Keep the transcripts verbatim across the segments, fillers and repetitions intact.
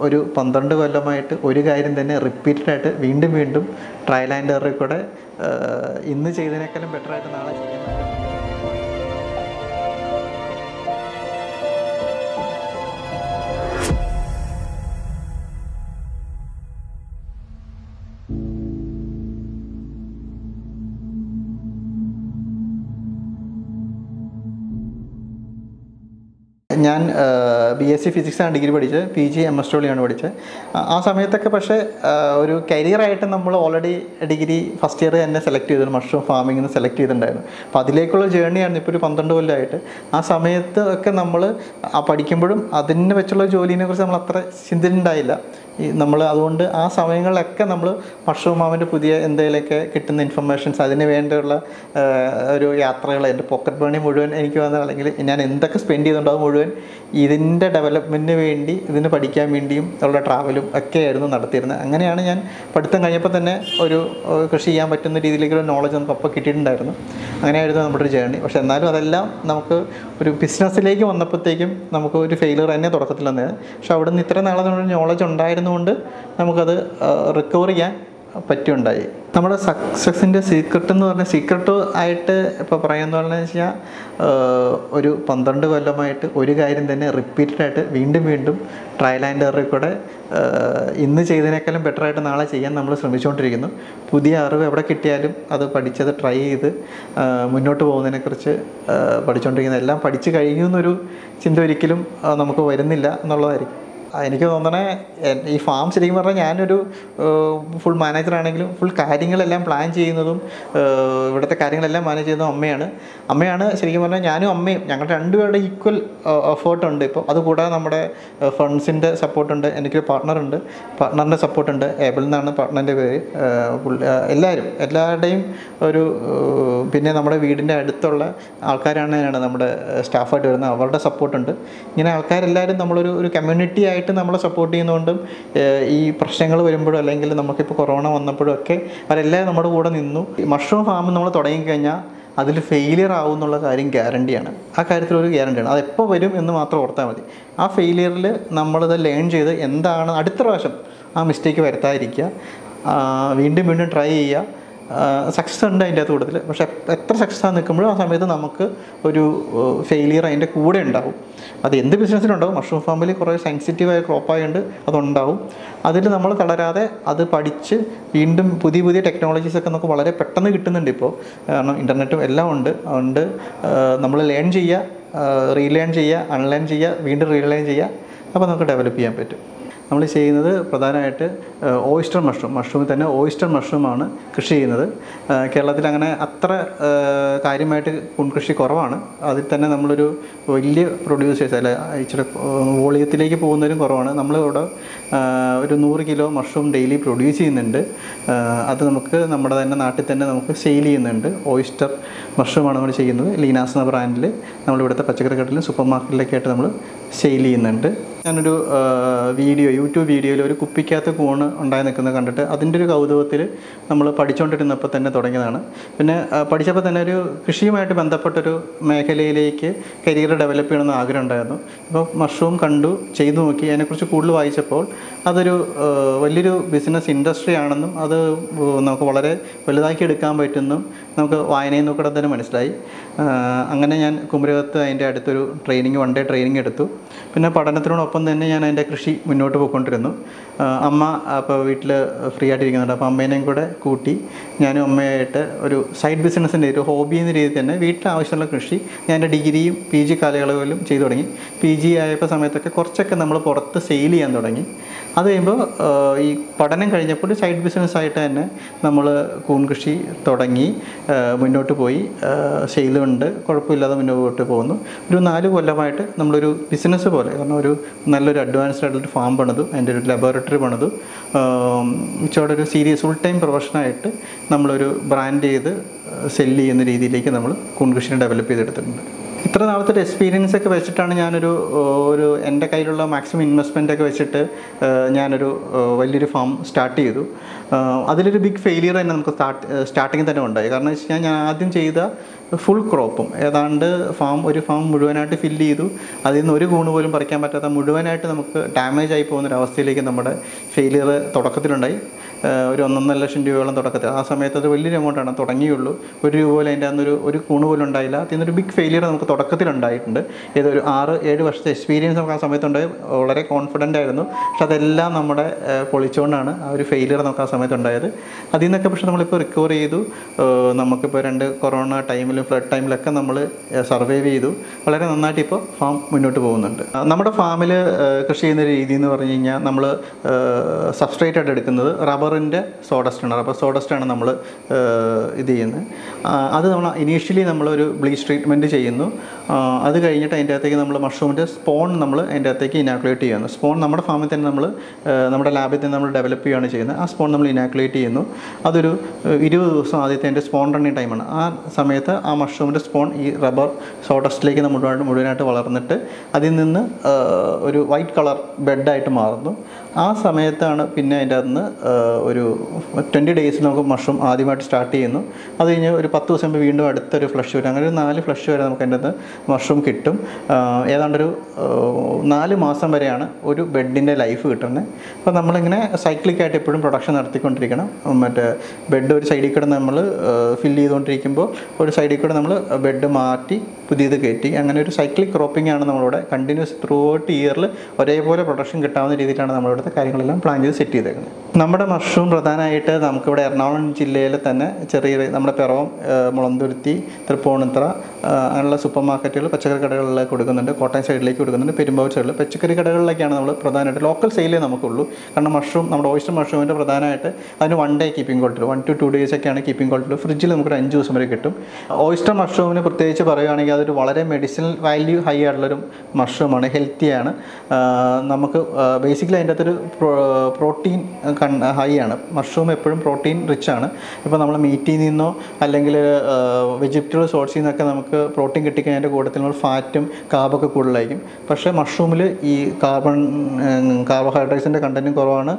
ഒരു പന്ത്രണ്ട് കൊല്ലമായിട്ട് ഒരു കാര്യം തന്നെ റിപ്പീറ്റഡായിട്ട് വീണ്ടും വീണ്ടും ട്രയൽ ആൻഡ് എററിൽ കൂടെ ഇന്ന് ചെയ്തതിനേക്കാളും ബെറ്ററായിട്ട് നാളെ ചെയ്യാൻ ഞാൻ ബി എസ് സി ഫിസിക്സാണ് ഡിഗ്രി പഠിച്ചത്, P G M S W ആണ് പഠിച്ചത്. ആ സമയത്തൊക്കെ പക്ഷേ ഒരു കരിയറായിട്ട് നമ്മൾ ഓൾറെഡി ഡിഗ്രി ഫസ്റ്റ് ഇയർ തന്നെ സെലക്ട് ചെയ്തിരുന്നു, മഷ്റൂം ഫാമിംഗ് എന്ന് സെലക്ട് ചെയ്തിട്ടുണ്ടായിരുന്നു. അപ്പോൾ അതിലേക്കുള്ള ജേർണിയാണ് ഇപ്പോൾ ഒരു പന്ത്രണ്ട് കൊല്ലമായിട്ട്. ആ സമയത്ത് ഒക്കെ നമ്മൾ ആ പഠിക്കുമ്പോഴും അതിനെ വെച്ചുള്ള ജോലിനെ കുറിച്ച് നമ്മൾ അത്ര ചിന്തിച്ചിട്ടുണ്ടായില്ല. ഈ നമ്മൾ അതുകൊണ്ട് ആ സമയങ്ങളിലൊക്കെ നമ്മൾ മഷ്റൂം ഫാമിൻ്റെ പുതിയ എന്തെങ്കിലുമൊക്കെ കിട്ടുന്ന ഇൻഫർമേഷൻസ്, അതിന് വേണ്ടിയുള്ള ഒരു യാത്രകൾ, എൻ്റെ പോക്കറ്റ് മണി മുഴുവൻ എനിക്ക് വന്ന, അല്ലെങ്കിൽ ഞാൻ എന്തൊക്കെ സ്പെൻഡ് ചെയ്തിട്ടുണ്ടോ അത് മുഴുവൻ ഇതിൻ്റെ ഡെവലപ്മെൻറ്റിന് വേണ്ടി, ഇതിന് പഠിക്കാൻ വേണ്ടിയും ഉള്ള ട്രാവലും ഒക്കെയായിരുന്നു നടത്തിയിരുന്നത്. അങ്ങനെയാണ് ഞാൻ പഠിത്തം കഴിഞ്ഞപ്പോൾ തന്നെ ഒരു കൃഷി ചെയ്യാൻ പറ്റുന്ന രീതിയിലേക്കുള്ള നോളജ് നമുക്ക് അപ്പോൾ കിട്ടിയിട്ടുണ്ടായിരുന്നു. അങ്ങനെയായിരുന്നു നമ്മുടെ ഒരു ജേർണി. പക്ഷെ എന്നാലും അതെല്ലാം നമുക്ക് ഒരു ബിസിനസ്സിലേക്ക് വന്നപ്പോഴത്തേക്കും നമുക്ക് ഒരു ഫെയിലിയർ തന്നെ തുടക്കത്തിൽ വന്നത്. പക്ഷെ അവിടെ നിന്ന് ഇത്ര നാളെ നമ്മുടെ നോളജ് ഉണ്ടായിരുന്നുകൊണ്ട് നമുക്കത് റിക്കവർ ചെയ്യാൻ പറ്റുണ്ടായി. നമ്മുടെ സക്സസിൻ്റെ സീക്രട്ട് എന്ന് പറഞ്ഞാൽ, സീക്രട്ട് ആയിട്ട് ഇപ്പോൾ പറയുന്നത് പറഞ്ഞാൽ വെച്ചാൽ ഒരു പന്ത്രണ്ട് കൊല്ലമായിട്ട് ഒരു കാര്യം തന്നെ റിപ്പീറ്റഡായിട്ട് വീണ്ടും വീണ്ടും ട്രയൽ ആൻഡ് എററിൽ കൂടെ ഇന്ന് ചെയ്തതിനേക്കാളും ബെറ്ററായിട്ട് നാളെ ചെയ്യാൻ നമ്മൾ ശ്രമിച്ചുകൊണ്ടിരിക്കുന്നു. പുതിയ അറിവ് എവിടെ കിട്ടിയാലും അത് പഠിച്ചത് ട്രൈ ചെയ്ത് മുന്നോട്ട് പോകുന്നതിനെക്കുറിച്ച് പഠിച്ചുകൊണ്ടിരിക്കുന്നത്. എല്ലാം പഠിച്ചു കഴിഞ്ഞു എന്നൊരു ചിന്ത ഒരിക്കലും നമുക്ക് വരുന്നില്ല എന്നുള്ളതായിരിക്കും. എനിക്ക് തോന്നണേ ഈ ഫാം ശരിക്കും പറഞ്ഞാൽ ഞാനൊരു ഫുൾ മാനേജറാണെങ്കിലും ഫുൾ കാര്യങ്ങളെല്ലാം പ്ലാൻ ചെയ്യുന്നതും ഇവിടുത്തെ കാര്യങ്ങളെല്ലാം മാനേജ് ചെയ്യുന്നതും അമ്മയാണ്. അമ്മയാണ് ശരിക്കും പറഞ്ഞാൽ ഞാനും അമ്മയും ഞങ്ങളുടെ രണ്ടുപേരുടെ ഈക്വൽ എഫേർട്ടുണ്ട്. ഇപ്പോൾ അതുകൂടാതെ നമ്മുടെ ഫണ്ട്സിൻ്റെ സപ്പോർട്ടുണ്ട്, എനിക്കൊരു പാർട്ട്ണറുണ്ട്, പാർട്ട്ണറിൻ്റെ സപ്പോർട്ടുണ്ട്, ഏബിൾ എന്നാണ് പാർട്ട്ണറിൻ്റെ പേര്. എല്ലാവരും എല്ലാവരുടെയും ഒരു, പിന്നെ നമ്മുടെ വീടിൻ്റെ അടുത്തുള്ള ആൾക്കാരാണ് നമ്മുടെ സ്റ്റാഫായിട്ട് വരുന്നത്, അവരുടെ സപ്പോർട്ടുണ്ട്. ഇങ്ങനെ ആൾക്കാരെല്ലാവരും നമ്മളൊരു ഒരു കമ്മ്യൂണിറ്റി ആയിട്ട് നമ്മളെ സപ്പോർട്ട് ചെയ്യുന്നതുകൊണ്ടും ഈ പ്രശ്നങ്ങൾ വരുമ്പോഴും അല്ലെങ്കിൽ നമുക്കിപ്പോൾ കൊറോണ വന്നപ്പോഴും ഒക്കെ അവരെല്ലാവരും നമ്മുടെ കൂടെ നിന്നു. മഷ്റൂം ഫാം നമ്മൾ തുടങ്ങിക്കഴിഞ്ഞാൽ അതിൽ ഫെയിലിയർ ആവും എന്നുള്ള കാര്യം ഗ്യാരണ്ടിയാണ്. ആ കാര്യത്തിലൊരു ഗ്യാരണ്ടിയാണ്. അതെപ്പോൾ വരും എന്ന് മാത്രം ഓർത്താൽ മതി. ആ ഫെയിലിയറിൽ നമ്മളിത് ലേൺ ചെയ്ത് എന്താണ് അടുത്ത പ്രാവശ്യം ആ മിസ്റ്റേക്ക് വരുത്താതിരിക്കുക, വീണ്ടും വീണ്ടും ട്രൈ ചെയ്യുക. സക്സസ് ഉണ്ട് അതിൻ്റെ അകത്ത് കൂട്ടത്തിൽ. പക്ഷേ എത്ര സക്സസ് ആയി നിൽക്കുമ്പോഴും ആ സമയത്ത് നമുക്ക് ഒരു ഫെയിലിയർ അതിൻ്റെ കൂടെ ഉണ്ടാവും. അത് എന്ത് ബിസിനസ്സിനുണ്ടാവും. മഷ്റൂം ഫാമിൽ കുറേ സെൻസിറ്റീവായ ക്രോപ്പായുണ്ട്, അതുണ്ടാവും. അതിൽ നമ്മൾ തളരാതെ അത് പഠിച്ച് വീണ്ടും പുതിയ പുതിയ ടെക്നോളജീസൊക്കെ നമുക്ക് വളരെ പെട്ടെന്ന് കിട്ടുന്നുണ്ട് ഇപ്പോൾ. കാരണം ഇൻ്റർനെറ്റും എല്ലാം ഉണ്ട്. അതുകൊണ്ട് നമ്മൾ ലേൺ ചെയ്യുക, റീലേൺ ചെയ്യുക, അൺലേൺ ചെയ്യുക, വീണ്ടും റീലേൺ ചെയ്യുക. അപ്പോൾ നമുക്ക് ഡെവലപ്പ് ചെയ്യാൻ പറ്റും. നമ്മൾ ചെയ്യുന്നത് പ്രധാനമായിട്ട് ഓയിസ്റ്റർ മഷ്റൂം, മഷ്റൂമിൽ തന്നെ ഓയിസ്റ്റർ മഷ്റൂമാണ് കൃഷി ചെയ്യുന്നത്. കേരളത്തിൽ അങ്ങനെ അത്ര കാര്യമായിട്ട് കൃഷി കുറവാണ്. അതിൽ തന്നെ നമ്മളൊരു വലിയ പ്രൊഡ്യൂസേഴ്സ് അല്ല, ഇച്ചിരി വോളിയത്തിലേക്ക് പോകുന്നവരും കുറവാണ്. നമ്മളിവിടെ ഒരു നൂറ് കിലോ മഷ്റൂം ഡെയിലി പ്രൊഡ്യൂസ് ചെയ്യുന്നുണ്ട്. അത് നമുക്ക് നമ്മുടെ തന്നെ നാട്ടിൽ തന്നെ നമുക്ക് സെയിൽ ചെയ്യുന്നുണ്ട്. ഓയിസ്റ്റർ മഷ്റൂമാണ് നമ്മൾ ചെയ്യുന്നത്. ലീനാസ് എന്ന ബ്രാൻഡിൽ നമ്മളിവിടുത്തെ പച്ചക്കറി കടയിലും സൂപ്പർ മാർക്കറ്റിലൊക്കെ ആയിട്ട് നമ്മൾ സെയിൽ ചെയ്യുന്നുണ്ട്. ഞാനൊരു വീഡിയോ യൂട്യൂബ് വീഡിയോയിൽ ഒരു കുപ്പിക്കകത്ത് കൂണ് ഉണ്ടായി നിൽക്കുന്നത് കണ്ടിട്ട് അതിൻ്റെ ഒരു കൗതുകത്തിൽ നമ്മൾ പഠിച്ചുകൊണ്ടിരുന്നപ്പോൾ തന്നെ തുടങ്ങിയതാണ്. പിന്നെ പഠിച്ചപ്പോൾ തന്നെ ഒരു കൃഷിയുമായിട്ട് ബന്ധപ്പെട്ടൊരു മേഖലയിലേക്ക് കരിയർ ഡെവലപ്പ് ചെയ്യണമെന്ന് ആഗ്രഹം ഉണ്ടായിരുന്നു. ഇപ്പോൾ മഷ്റൂം കണ്ടു, ചെയ്തു നോക്കി, അതിനെക്കുറിച്ച് കൂടുതൽ വായിച്ചപ്പോൾ അതൊരു വലിയൊരു ബിസിനസ് ഇൻഡസ്ട്രി ആണെന്നും അത് നമുക്ക് വളരെ വലുതാക്കി എടുക്കാൻ പറ്റുമെന്നും നമുക്ക് വായനയിൽ നോക്കിയിട്ട് തന്നെ മനസ്സിലായി. അങ്ങനെ ഞാൻ കുമരകത്ത് അതിൻ്റെ അടുത്തൊരു ട്രെയിനിങ് വൺ ഡേ ട്രെയിനിങ് എടുത്തു. പിന്നെ പഠനത്തിനോടൊപ്പം തന്നെ ഞാൻ അതിൻ്റെ കൃഷി മുന്നോട്ട് പോയിക്കൊണ്ടിരുന്നു. അമ്മ അപ്പോൾ വീട്ടിൽ ഫ്രീ ആയിട്ടിരിക്കുന്നുണ്ട്. അപ്പോൾ അമ്മേനെയും കൂടെ കൂട്ടി ഞാനും അമ്മയായിട്ട് ഒരു സൈഡ് ബിസിനസ്സിൻ്റെ ഒരു ഹോബി എന്ന രീതിയിൽ തന്നെ വീട്ടിൽ ആവശ്യമുള്ള കൃഷി ഞാൻ എൻ്റെ ഡിഗ്രിയും പി ജി കാലയളവിലും ചെയ്തു തുടങ്ങി. പി ജി ആയപ്പോൾ സമയത്തൊക്കെ കുറച്ചൊക്കെ നമ്മൾ പുറത്ത് സെയിൽ ചെയ്യാൻ തുടങ്ങി. അത് കഴിയുമ്പോൾ ഈ പഠനം കഴിഞ്ഞപ്പോൾ സൈഡ് ബിസിനസ്സായിട്ട് തന്നെ നമ്മൾ കൂൺ കൃഷി തുടങ്ങി മുന്നോട്ട് പോയി. സെയിലുണ്ട്, കുഴപ്പമില്ലാതെ മുന്നോട്ട് പോകുന്നു. ഒരു നാല് കൊല്ലമായിട്ട് നമ്മളൊരു ബിസിനസ് പോലെ, കാരണം ഒരു നല്ലൊരു അഡ്വാൻസ്ഡ് ആയിട്ടുള്ളൊരു ഫാം പണിതു, അതിൻ്റെ ഒരു ലബോറട്ടറി പണിതു, ഇച്ചോടെ ഒരു സീരിയസ് ഫുൾ ടൈം പ്രൊഫഷനായിട്ട് നമ്മളൊരു ബ്രാൻഡ് ചെയ്ത് സെല്ല് ചെയ്യുന്ന രീതിയിലേക്ക് നമ്മൾ കൂൺ കൃഷിനെ ഡെവലപ്പ് ചെയ്തെടുത്തിട്ടുണ്ട്. ഇത്ര നാളത്തെ എക്സ്പീരിയൻസ് ഒക്കെ വെച്ചിട്ടാണ് ഞാനൊരു ഒരു എൻ്റെ കയ്യിലുള്ള മാക്സിമം ഇൻവെസ്റ്റ്മെൻ്റ് ഒക്കെ വെച്ചിട്ട് ഞാനൊരു വലിയൊരു ഫാം സ്റ്റാർട്ട് ചെയ്തു. അതിലൊരു ബിഗ് ഫെയിലിയർ തന്നെ നമുക്ക് സ്റ്റാർട്ട് സ്റ്റാർട്ടിങ്ങിൽ തന്നെ ഉണ്ടായി. കാരണം വെച്ച് കഴിഞ്ഞാൽ ഞാൻ ആദ്യം ചെയ്ത ഫുൾ ക്രോപ്പും ഏതാണ്ട് ഫാം ഒരു ഫാം മുഴുവനായിട്ട് ഫില്ല് ചെയ്തു. അതിൽ നിന്ന് ഒരു കൂണ് പോലും പറിക്കാൻ പറ്റാത്ത മുഴുവനായിട്ട് നമുക്ക് ഡാമേജ് ആയി പോകുന്നൊരവസ്ഥയിലേക്ക് നമ്മുടെ ഫെയിലിയർ തുടക്കത്തിലുണ്ടായി. ഒരു ഒന്നൊന്നര ലക്ഷം രൂപയോളം തുടക്കത്തിൽ. ആ സമയത്ത് അത് വലിയൊരു എമൗണ്ടാണ്. തുടങ്ങിയുള്ളൂ, ഒരു രൂപ പോലും അതിൻ്റെ അന്നൊരു ഒരു കൂണ് പോലും ഉണ്ടായില്ല. അതിൽ നിന്നൊരു ബിഗ് ഫെയിലിയർ നമുക്ക് തുടക്കത്തിലുണ്ടായിട്ടുണ്ട്. ഏതൊരു ആറ് ഏഴ് വർഷത്തെ എക്സ്പീരിയൻസ് നമുക്ക് ആ സമയത്തുണ്ടായി. വളരെ കോൺഫിഡൻ്റ് ആയിരുന്നു. പക്ഷെ അതെല്ലാം നമ്മുടെ പൊളിച്ചുകൊണ്ടാണ് ആ ഒരു ഫെയിലിയർ നമുക്ക് ആ സമയത്തുണ്ടായത്. അതിൽ നിന്നൊക്കെ പക്ഷേ നമ്മളിപ്പോൾ റിക്കവർ ചെയ്തു. നമുക്കിപ്പോൾ രണ്ട് കൊറോണ ടൈമിലും ഫ്ലഡ് ടൈമിലൊക്കെ നമ്മൾ സർവൈവ് ചെയ്തു. വളരെ നന്നായിട്ട് ഇപ്പോൾ ഫാം മുന്നോട്ട് പോകുന്നുണ്ട്. നമ്മുടെ ഫാമിൽ കൃഷി ചെയ്യുന്ന രീതി എന്ന് പറഞ്ഞു കഴിഞ്ഞാൽ നമ്മൾ സബ്സ്ട്രേറ്റ് ആയിട്ട് എടുക്കുന്നത് റബ്ബറിൻ്റെ സോഡസ്റ്റാണ്. റബ്ബർ സോഡസ്റ്റാണ് നമ്മൾ ഇത് ചെയ്യുന്നത്. അത് നമ്മൾ ഇനീഷ്യലി നമ്മളൊരു ബ്ലീച്ച് ട്രീറ്റ്മെൻറ്റ് ചെയ്യുന്നു. അത് കഴിഞ്ഞിട്ട് അതിൻ്റെ അകത്തേക്ക് നമ്മൾ മഷ്റൂമിൻ്റെ സ്പോൺ നമ്മൾ അതിൻ്റെ അകത്തേക്ക് ഇനാക്കുലേറ്റ് ചെയ്യുന്നു. സ്പോൺ നമ്മുടെ ഫാമിൽ തന്നെ നമ്മൾ നമ്മുടെ ലാബിൽ തന്നെ നമ്മൾ ഡെവലപ്പ് ചെയ്യുകയാണ് ചെയ്യുന്നത്. ആ സ്പോൺ നമ്മൾ ഇനാക്കുലേറ്റ് ചെയ്യുന്നു. അതൊരു ഇരുപത് ദിവസം ആദ്യത്തെ എൻ്റെ സ്പോൺ റണ്ണിങ് ടൈമാണ്. ആ സമയത്ത് ആ മഷ്റൂമിൻ്റെ സ്പോൺ ഈ റബ്ബർ സോഡസ്റ്റിലേക്ക് നമ്മൾ മുഴുവനായിട്ട് വളർന്നിട്ട് അതിൽ നിന്ന് ഒരു വൈറ്റ് കളർ ബെഡായിട്ട് മാറുന്നു. ആ സമയത്താണ് പിന്നെ അതിൻ്റെ അകത്ത് നിന്ന് ഒരു ട്വൻറ്റി ഡേയ്സിൽ നമുക്ക് മഷ്റൂം ആദ്യമായിട്ട് സ്റ്റാർട്ട് ചെയ്യുന്നു. അത് കഴിഞ്ഞ് ഒരു പത്ത് ദിവസം കഴിയുമ്പോൾ വീണ്ടും അടുത്തൊരു ഫ്ലഷ് വരും. അങ്ങനെ ഒരു നാല് ഫ്ലഷ് വരെ നമുക്ക് അതിൻ്റെ അകത്ത് മഷ്റൂം കിട്ടും. ഏതാണ്ടൊരു നാല് മാസം വരെയാണ് ഒരു ബെഡിൻ്റെ ലൈഫ് കിട്ടുന്നത്. അപ്പോൾ നമ്മളിങ്ങനെ സൈക്ലിക്കായിട്ട് എപ്പോഴും പ്രൊഡക്ഷൻ നടത്തിക്കൊണ്ടിരിക്കണം. മറ്റേ ബെഡ് ഒരു സൈഡിൽ കൂടെ നമ്മൾ ഫില്ല് ചെയ്തുകൊണ്ടിരിക്കുമ്പോൾ ഒരു സൈഡിൽ കൂടെ നമ്മൾ ബെഡ് മാറ്റി പുതിയത് കയറ്റി, അങ്ങനെ ഒരു സൈക്ലിക് ക്രോപ്പിംഗ് ആണ് നമ്മളിവിടെ കണ്ടിന്യൂസ് ത്രൂ ഔട്ട് ഇയറിൽ ഒരേപോലെ പ്രൊഡക്ഷൻ കിട്ടാവുന്ന രീതിയിലാണ് നമ്മളിവിടുത്തെ കാര്യങ്ങളെല്ലാം പ്ലാൻ ചെയ്ത് സെറ്റ് ചെയ്തേക്കുന്നത്. നമ്മുടെ മഷ്റൂം പ്രധാനമായിട്ട് നമുക്കിവിടെ എറണാകുളം ജില്ലയിൽ തന്നെ ചെറിയ നമ്മുടെ പിറവം, മുളന്തുരുത്തി, തൃപ്പൂണിത്തുറ അങ്ങനെയുള്ള സൂപ്പർ മാർക്കറ്റുകൾ, പച്ചക്കറി കടകളിലേക്ക് കൊടുക്കുന്നുണ്ട്. കോട്ടയം സൈഡിലേക്ക് കൊടുക്കുന്നുണ്ട്. പെരുമ്പാവൂർ സൈഡിൽ പച്ചക്കറി കടകളിലേക്കാണ് നമ്മൾ പ്രധാനമായിട്ട് ലോക്കൽ സെയിലേ നമുക്കുള്ളൂ. കാരണം മഷ്റൂം നമ്മുടെ ഓയിസ്റ്റർ മഷ്റൂമിൻ്റെ പ്രധാനമായിട്ട് അതിന് one day keeping quality, one two two days ഒക്കെയാണ് കീപ്പിംഗ് ക്വാളിറ്റി. ഫ്രിഡ്ജിൽ നമുക്കൊരു അഞ്ച് ദിവസം വരെ കിട്ടും. ഓയിസ്റ്റർ മഷ്റൂമിന് പ്രത്യേകിച്ച് പറയുകയാണെങ്കിൽ അതൊരു വളരെ മെഡിസിനൽ വാല്യൂ ഹൈ ആയിട്ടുള്ളൊരു മഷ്റൂമാണ്. ഹെൽത്തിയാണ്. നമുക്ക് ബേസിക്കലി അതിൻ്റെ അകത്തൊരു പ്രോട്ടീൻ ഹൈ ആണ്. മഷ്റൂം എപ്പോഴും പ്രോട്ടീൻ റിച്ച് ആണ്. ഇപ്പോൾ നമ്മൾ മീറ്റിൽ നിന്നോ അല്ലെങ്കിൽ വെജിറ്റബിൾ സോഴ്സിൽ നിന്നൊക്കെ നമുക്ക് പ്രോട്ടീൻ കിട്ടിക്കഴിഞ്ഞതിൻ്റെ കൂട്ടത്തിൽ നമ്മൾ ഫാറ്റും കാർബൊക്കെ കൂടുതലായിരിക്കും. പക്ഷേ മഷ്റൂമിൽ ഈ കാർബൺ കാർബോഹൈഡ്രേറ്റ്സിൻ്റെ കണ്ടൻറ്റും കുറവാണ്.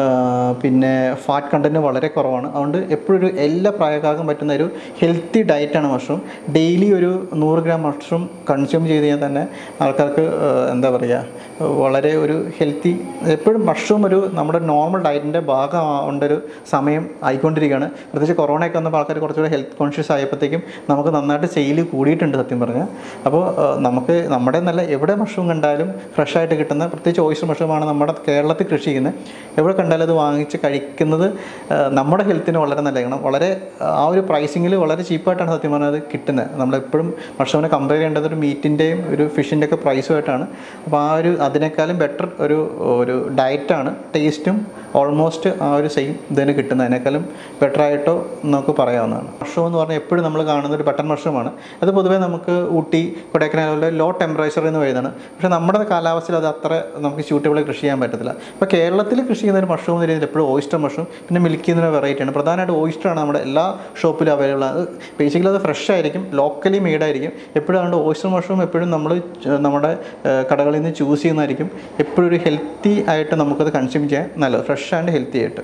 പിന്നെ ഫാറ്റ് കണ്ടൻറ്റ് വളരെ കുറവാണ്. അതുകൊണ്ട് എപ്പോഴും ഒരു എല്ലാ പ്രായക്കാർക്കും പറ്റുന്ന ഒരു ഹെൽത്തി ഡയറ്റാണ് മഷ്റൂം. ഡെയിലി ഒരു നൂറ് ഗ്രാം മഷ്റൂം കൺസ്യൂം ചെയ്ത് കഴിഞ്ഞാൽ തന്നെ ആൾക്കാർക്ക് എന്താ പറയുക, വളരെ ഒരു ഹെൽത്തി, എപ്പോഴും മഷ്റൂം ഒരു നമ്മുടെ നോർമൽ ഡയറ്റിൻ്റെ ഭാഗമാവേണ്ടൊരു സമയം ആയിക്കൊണ്ടിരിക്കുകയാണ്. പ്രത്യേകിച്ച് കൊറോണയൊക്കെ വന്നപ്പോൾ ആൾക്കാർ കുറച്ചുകൂടെ ഹെൽത്ത് കോൺഷ്യസ് ആയപ്പോഴത്തേക്കും നമുക്ക് നന്നായിട്ട് സെയിൽ കൂടിയിട്ടുണ്ട് സത്യം പറഞ്ഞാൽ. അപ്പോൾ നമുക്ക് നമ്മുടെ നല്ല എവിടെ മഷ്റൂം കണ്ടാലും ഫ്രഷായിട്ട് കിട്ടുന്ന, പ്രത്യേകിച്ച് ഓയിസ്റ്റർ മഷ്റൂമാണ് നമ്മുടെ കേരളത്തിൽ കൃഷി ചെയ്യുന്നത്. എവിടെ കണ്ടാലും അത് വാങ്ങിച്ച് കഴിക്കുന്നത് നമ്മുടെ ഹെൽത്തിന് വളരെ നല്ലതാണ്. വളരെ ആ ഒരു പ്രൈസിങ്ങിൽ വളരെ ചീപ്പായിട്ടാണ് സത്യം പറഞ്ഞാൽ അത് കിട്ടുന്നത്. നമ്മളെപ്പോഴും മഷ്റൂമിനെ കമ്പയർ ചെയ്യേണ്ടത് ഒരു മീറ്റിൻ്റെയും ഒരു ഫിഷിൻ്റെ ഒക്കെ പ്രൈസുമായിട്ടാണ്. അപ്പോൾ ആ ഒരു അതിനേക്കാളും ബെറ്റർ ഒരു ഒരു ഡയറ്റാണ്. ടേസ്റ്റും ഓൾമോസ്റ്റ് ആ ഒരു സെയിം ഇതിന് കിട്ടുന്നതിനേക്കാളും ബെറ്ററായിട്ടോ നമുക്ക് പറയാവുന്നതാണ്. മഷ്റൂം എന്ന് പറഞ്ഞാൽ എപ്പോഴും നമ്മൾ കാണുന്ന ഒരു ബട്ടൺ മഷ്റൂമാണ്. അത് പൊതുവേ നമുക്ക് ഊട്ടി, കൊടൈക്കനാലിലെ ലോ ടെമ്പറേച്ചറിൽ നിന്ന് വരുന്നതാണ്. പക്ഷേ നമ്മുടെ കാലാവസ്ഥയിൽ അത് അത്ര നമുക്ക് സ്യൂട്ടബിളായി കൃഷി ചെയ്യാൻ പറ്റത്തില്ല. അപ്പോൾ കേരളത്തിൽ കൃഷി ചെയ്യുന്ന ഒരു മഷ്റൂം എന്ന രീതിയിൽ എപ്പോഴും ഓയിസ്റ്റർ മഷ്റൂം, പിന്നെ മിൽക്കി എന്നൊരു വെറൈറ്റിയാണ്. പ്രധാനമായിട്ട് ഓയിസ്റ്ററാണ് നമ്മുടെ എല്ലാ ഷോപ്പിലും അവൈലബിൾ ആണ്. ബേസിക്കലി അത് ഫ്രഷ് ആയിരിക്കും, ലോക്കലി മെയ്ഡായിരിക്കും. എപ്പോഴും അതുകൊണ്ട് ഓയിസ്റ്റർ മഷ്റൂം എപ്പോഴും നമ്മൾ നമ്മുടെ കടകളിൽ നിന്ന് ചൂസ് ചെയ്യുന്നതായിരിക്കും എപ്പോഴും ഒരു ഹെൽത്തി ആയിട്ട് നമുക്കത് കൺസ്യൂം ചെയ്യാൻ നല്ലത്, ഫ്രഷ് ആൻഡ് ഹെൽത്തി ആയിട്ട്.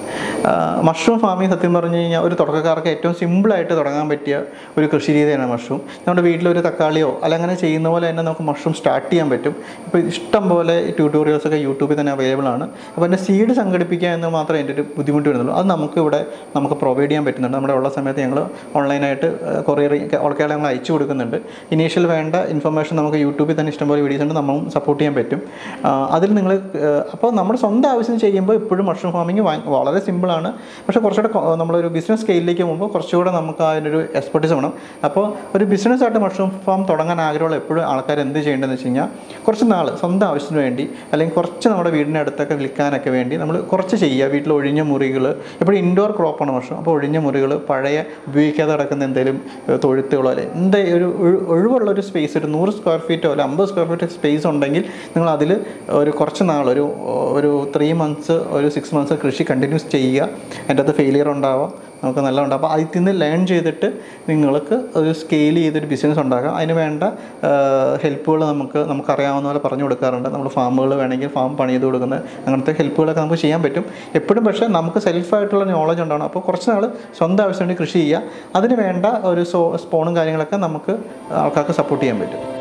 മഷ്റൂം ഫാമിംഗ് സത്യം പറഞ്ഞു കഴിഞ്ഞാൽ ഒരു തുടക്കക്കാർക്ക് ഏറ്റവും സിമ്പിളായിട്ട് തുടങ്ങാൻ പറ്റിയ ഒരു കൃഷി രീതിയാണ് മഷ്റൂം. നമ്മുടെ വീട്ടിലൊരു തക്കാളിയോ അല്ല അങ്ങനെ ചെയ്യുന്ന പോലെ തന്നെ നമുക്ക് മഷ്റൂം സ്റ്റാർട്ട് ചെയ്യാൻ പറ്റും. ഇപ്പോൾ ഇഷ്ടം പോലെ ട്യൂട്ടോറിയൽസൊക്കെ യൂട്യൂബിൽ തന്നെ അവൈലബിൾ ആണ്. അപ്പോൾ അതിൻ്റെ സീഡ് സംഘടിപ്പിക്കുക എന്ന് മാത്രമേ എൻ്റെ ഒരു ബുദ്ധിമുട്ട് വരുന്നുള്ളൂ. അത് നമുക്ക് ഇവിടെ നമുക്ക് പ്രൊവൈഡ് ചെയ്യാൻ പറ്റുന്നുണ്ട്. നമ്മുടെ ഉള്ള സമയത്ത് ഞങ്ങൾ ഓൺലൈനായിട്ട് കൊറിയർ ഓൾക്കാളെ നമ്മൾ അയച്ചു കൊടുക്കുന്നുണ്ട്. ഇനീഷ്യൽ വേണ്ട ഇൻഫർമേഷൻ നമുക്ക് യൂട്യൂബിൽ തന്നെ ഇഷ്ടംപോലെ വീഡിയോസ് ഉണ്ട്, നമ്മളും സപ്പോർട്ട് ചെയ്യാൻ പറ്റും. അതിൽ നിങ്ങൾ അപ്പോൾ നമ്മുടെ സ്വന്തം ആവശ്യം ചെയ്യുമ്പോൾ എപ്പോഴും മഷ്റൂം ഫാമിംഗ് വളരെ സിമ്പിളാണ്. പക്ഷേ കുറച്ചുകൂടെ നമ്മളൊരു ബിസിനസ് സ്കെയിലിലേക്ക് പോകുമ്പോൾ കുറച്ചുകൂടെ നമുക്ക് അതിനൊരു എക്സ്പെർട്ടീസ് വേണം. അപ്പോൾ ഒരു ബിസിനസ്സായിട്ട് മഷ്റൂം ഫാം തുടങ്ങാൻ ആഗ്രഹമുള്ള എപ്പോഴും ആൾക്കാർ എന്ത് ചെയ്യേണ്ടതെന്ന് വെച്ച് കഴിഞ്ഞാൽ കുറച്ച് നാൾ സ്വന്തം ആവശ്യത്തിന് വേണ്ടി അല്ലെങ്കിൽ കുറച്ച് നമ്മുടെ വീടിൻ്റെ അടുത്തൊക്കെ വിൽക്കാനൊക്കെ വേണ്ടി നമ്മൾ കുറച്ച് ചെയ്യുക. വീട്ടിൽ ഒഴിഞ്ഞ മുറികൾ, എപ്പോഴും ഇൻഡോർ ക്രോപ്പാണ് മഷ്റൂം. അപ്പോൾ ഒഴിഞ്ഞ മുറികൾ, പഴയ ഉപയോഗിക്കാതെ കിടക്കുന്ന എന്തെങ്കിലും തൊഴുത്തുകളോ അല്ലെ എന്താ ഒരു ഒഴിവുള്ളൊരു സ്പേസ്, ഒരു നൂറ് സ്ക്വയർ ഫീറ്റോ അല്ലെ അമ്പത് സ്ക്വയർ ഫീറ്റ് സ്പേസ് ഉണ്ടെങ്കിൽ നിങ്ങൾ അതിൽ ഒരു കുറച്ച് നാൾ ഒരു ഒരു ത്രീ മന്ത്സ് ഒരു സിക്സ് മന്ത്സ് കൃഷി കണ്ടിന്യൂ കണ്ടിന്യൂസ് ചെയ്യുക. അതിൻ്റെ അകത്ത് ഫെയിലിയർ ഉണ്ടാവാം, നമുക്ക് നല്ല ഉണ്ടാകും. അപ്പോൾ അതിൽ നിന്ന് ലേൺ ചെയ്തിട്ട് നിങ്ങൾക്ക് ഒരു സ്കെയിൽ ചെയ്തൊരു ബിസിനസ് ഉണ്ടാക്കാം. അതിന് വേണ്ട ഹെൽപ്പുകൾ നമുക്ക് നമുക്കറിയാവുന്ന പോലെ പറഞ്ഞു കൊടുക്കാറുണ്ട്. നമ്മൾ ഫാമുകൾ വേണമെങ്കിൽ ഫാം പണി ചെയ്ത് കൊടുക്കുന്നത്, അങ്ങനത്തെ ഹെൽപ്പുകളൊക്കെ നമുക്ക് ചെയ്യാൻ പറ്റും എപ്പോഴും. പക്ഷേ നമുക്ക് സെൽഫായിട്ടുള്ള നോളജ് ഉണ്ടാവണം. അപ്പോൾ കുറച്ച് നാൾ സ്വന്തം ആവശ്യത്തിന് കൃഷി ചെയ്യുക. അതിന് വേണ്ട ഒരു സോ സ്പോണും കാര്യങ്ങളൊക്കെ നമുക്ക് ആൾക്കാർക്ക് സപ്പോർട്ട് ചെയ്യാൻ പറ്റും.